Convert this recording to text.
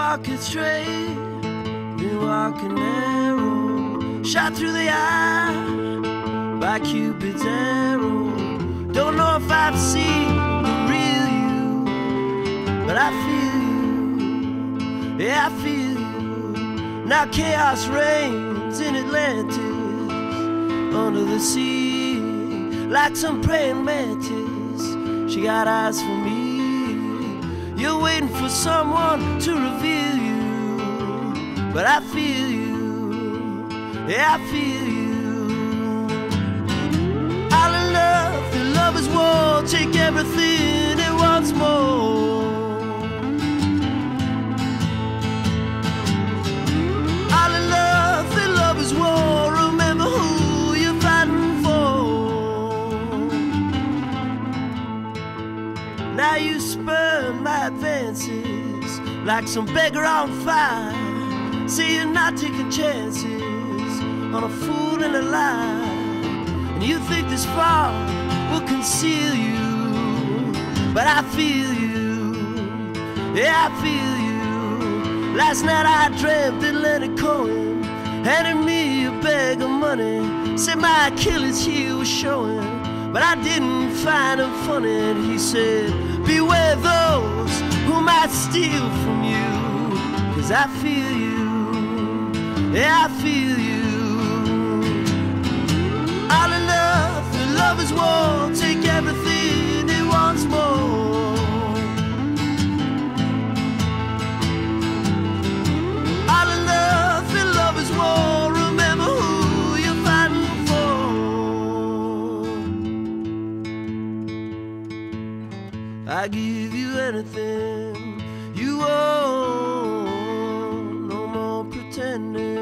walking straight, been walking narrow, shot through the eye by Cupid's arrow. Don't know if I've seen the real you, but I feel you, yeah, I feel you. Now chaos reigns in Atlantis, under the sea, like some praying mantis. She got eyes for me. You're waiting for someone to reveal you, but I feel you, yeah, I feel you. All in love, the lovers war, take everything and wants more. All in love, the lovers war, remember who you're fighting for. Now you spurn my advances like some beggar on fire. Say you're not taking chances on a fool and a lie, and you think this far will conceal you, but I feel you, yeah, I feel you. Last night I dreamt that Leonard Cohen handed me a bag of money, said my Achilles heel was showing, but I didn't find him funny. And he said, beware those who might steal from you, 'cause I feel you, yeah, I feel you. All in love, the lovers war, take everything and wants more. All in love, the lovers war, remember who you're fighting for. I give you anything you want, no more pretending.